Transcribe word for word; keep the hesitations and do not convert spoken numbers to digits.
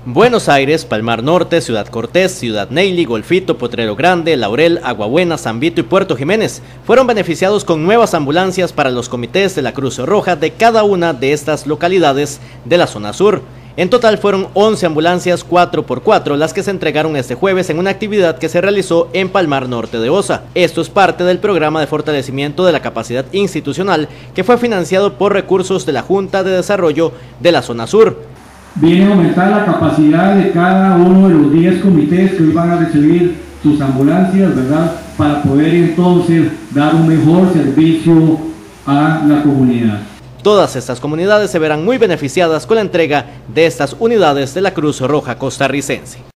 Buenos Aires, Palmar Norte, Ciudad Cortés, Ciudad Neyli, Golfito, Potrero Grande, Laurel, Aguabuena, San Vito y Puerto Jiménez fueron beneficiados con nuevas ambulancias para los comités de la Cruz Roja de cada una de estas localidades de la zona sur. En total fueron once ambulancias cuatro por cuatro las que se entregaron este jueves en una actividad que se realizó en Palmar Norte de Osa. Esto es parte del programa de fortalecimiento de la capacidad institucional que fue financiado por recursos de la Junta de Desarrollo de la zona sur. Viene a aumentar la capacidad de cada uno de los diez comités que hoy van a recibir sus ambulancias, ¿verdad? Para poder entonces dar un mejor servicio a la comunidad. Todas estas comunidades se verán muy beneficiadas con la entrega de estas unidades de la Cruz Roja Costarricense.